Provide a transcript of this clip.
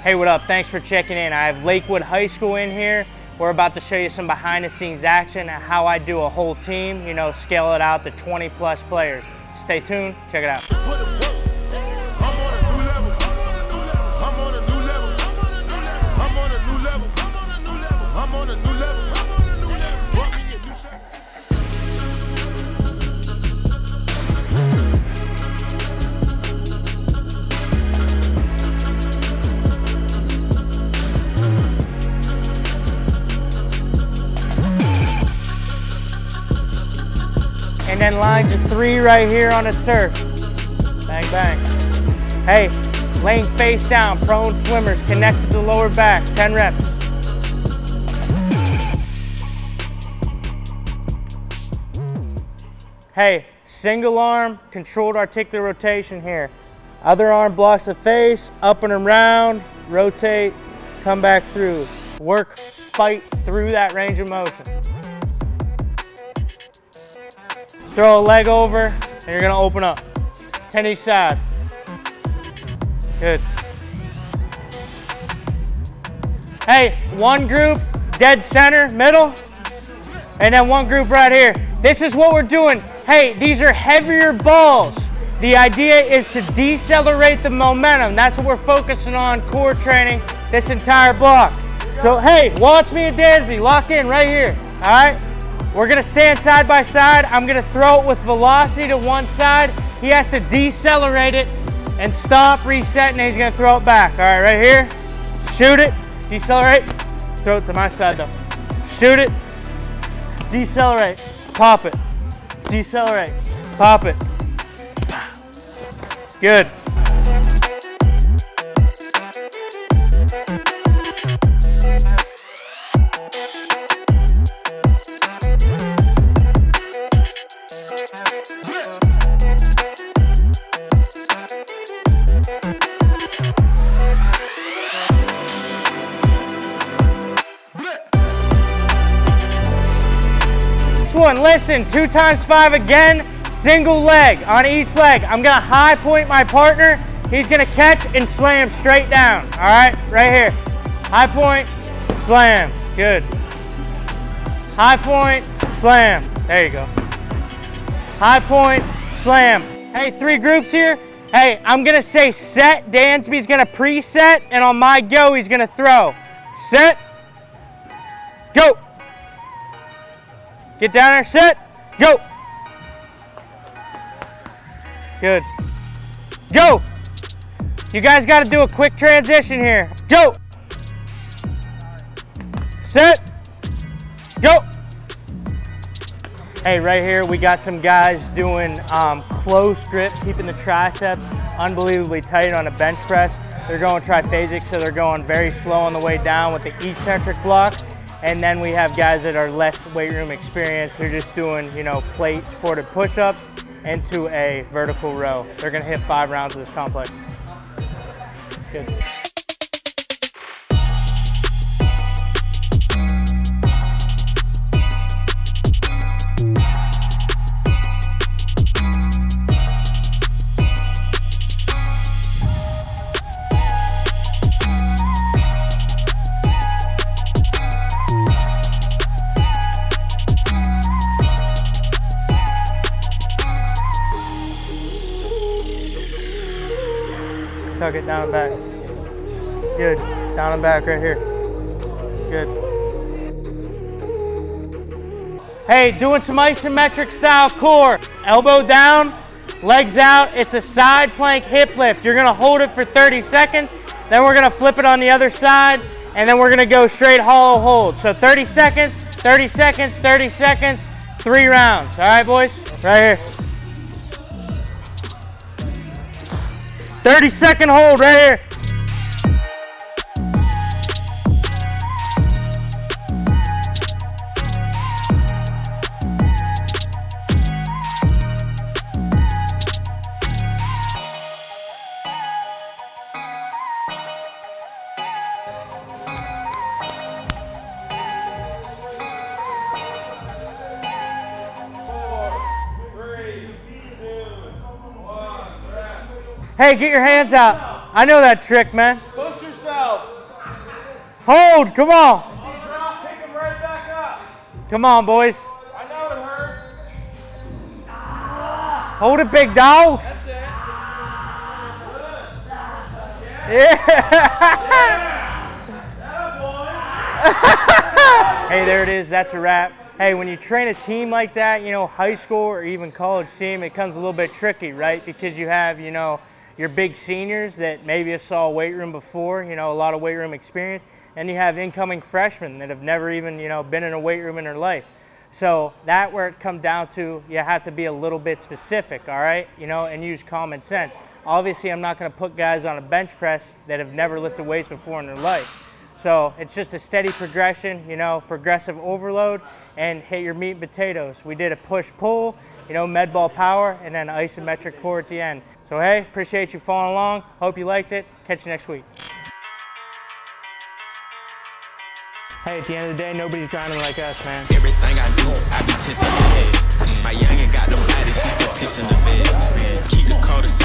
Hey, what up? Thanks for checking in. I have Lakewood High School in here. We're about to show you some behind the scenes action and how I do a whole team, you know, scale it out to 20 plus players. Stay tuned, check it out. And then lines of 3 right here on the turf. Bang, bang. Hey, laying face down, prone swimmers, connect to the lower back, 10 reps. Hey, single arm, controlled articular rotation here. Other arm blocks the face, up and around, rotate, come back through. Work, fight through that range of motion. Throw a leg over, and you're gonna open up. 10 each side. Good. Hey, one group, dead center, middle, and then one group right here. This is what we're doing. Hey, these are heavier balls. The idea is to decelerate the momentum. That's what we're focusing on, core training, this entire block. So hey, watch me and Dansby, lock in right here, all right? We're gonna stand side by side. I'm gonna throw it with velocity to one side. He has to decelerate it and stop, reset, and then he's gonna throw it back. All right, right here, shoot it, decelerate, throw it to my side though. Shoot it, decelerate, pop it, decelerate, pop it. Good. One, listen, 2 times 5 again, single leg on each leg. I'm gonna high point my partner. He's gonna catch and slam straight down. All right, right here. High point, slam, good. High point, slam, there you go. High point, slam. Hey, 3 groups here. Hey, I'm gonna say set, Dansby's gonna preset, and on my go, he's gonna throw. Set, go. Get down there, set, go. Good. Go. You guys got to do a quick transition here. Go. Set, go. Hey, right here we got some guys doing close grip, keeping the triceps unbelievably tight on a bench press. They're going triphasic, so they're going very slow on the way down with the eccentric block. And then we have guys that are less weight room experienced. They're just doing, you know, plate supported push-ups into a vertical row. They're gonna hit 5 rounds of this complex. Good. Tuck it down and back. Good. Down and back right here. Good. Hey, doing some isometric style core. Elbow down, legs out. It's a side plank hip lift. You're gonna hold it for 30 seconds. Then we're gonna flip it on the other side. And then we're gonna go straight hollow hold. So 30 seconds, 30 seconds, 30 seconds, 3 rounds. All right, boys? Right here. 30-second hold right here. Hey, get your hands out. I know that trick, man. Push yourself. Hold, come on. Drop, pick him right back up. Come on, boys. I know it hurts. Hold it, big dogs. That's it. Yeah. Hey, there it is. That's a wrap. Hey, when you train a team like that, you know, high school or even college team, it comes a little bit tricky, right? Because you have, you know, your big seniors that maybe have saw a weight room before, you know, a lot of weight room experience, and you have incoming freshmen that have never even, you know, been in a weight room in their life. So that where it comes down to, you have to be a little bit specific, all right, you know, and use common sense. Obviously, I'm not going to put guys on a bench press that have never lifted weights before in their life. So it's just a steady progression, you know, progressive overload, and hit your meat and potatoes. We did a push-pull, you know, med ball power, and then isometric core at the end. So hey, appreciate you following along. Hope you liked it. Catch you next week. Hey, at the end of the day, nobody's grinding like us, man. Everything I do, I be testing the head. My youngin' got no body, she still pissing the bed. Keep the car the